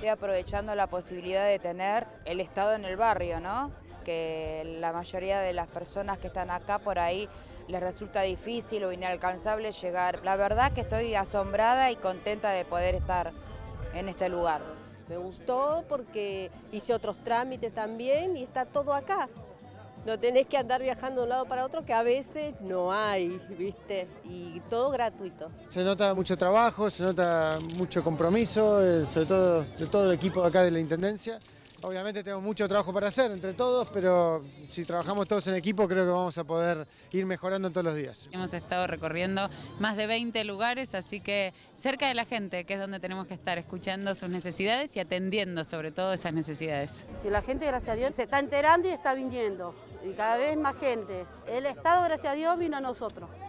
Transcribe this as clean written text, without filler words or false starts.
Estoy aprovechando la posibilidad de tener el Estado en el barrio, ¿no? Que la mayoría de las personas que están acá por ahí les resulta difícil o inalcanzable llegar. La verdad que estoy asombrada y contenta de poder estar en este lugar. Me gustó porque hice otros trámites también y está todo acá. No tenés que andar viajando de un lado para otro, que a veces no hay, ¿viste? Y todo gratuito. Se nota mucho trabajo, se nota mucho compromiso, sobre todo de todo el equipo de acá de la Intendencia. Obviamente tenemos mucho trabajo para hacer entre todos, pero si trabajamos todos en equipo creo que vamos a poder ir mejorando todos los días. Hemos estado recorriendo más de 20 lugares, así que cerca de la gente, que es donde tenemos que estar, escuchando sus necesidades y atendiendo sobre todo esas necesidades. Y la gente, gracias a Dios, se está enterando y está viniendo, y cada vez más gente. El Estado, gracias a Dios, vino a nosotros.